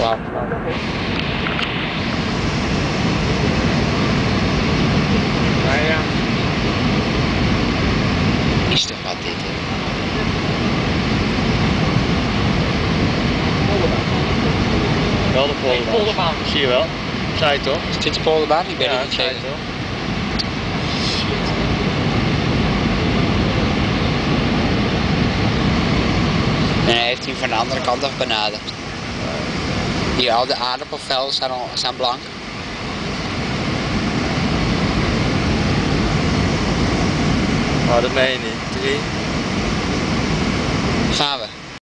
Wauw. Nou ja. Is toch wat dit, hè? Wel de polderbaan. Zie je wel? Zei je toch? Is dit de polderbaan? Ik weet het Ja, niet zei je zeker. toch? En hij heeft hij van de andere kant af benaderd. Hier, al de aardappelvelden staan blank. Oh, dat meen je niet. 3. Gaan we.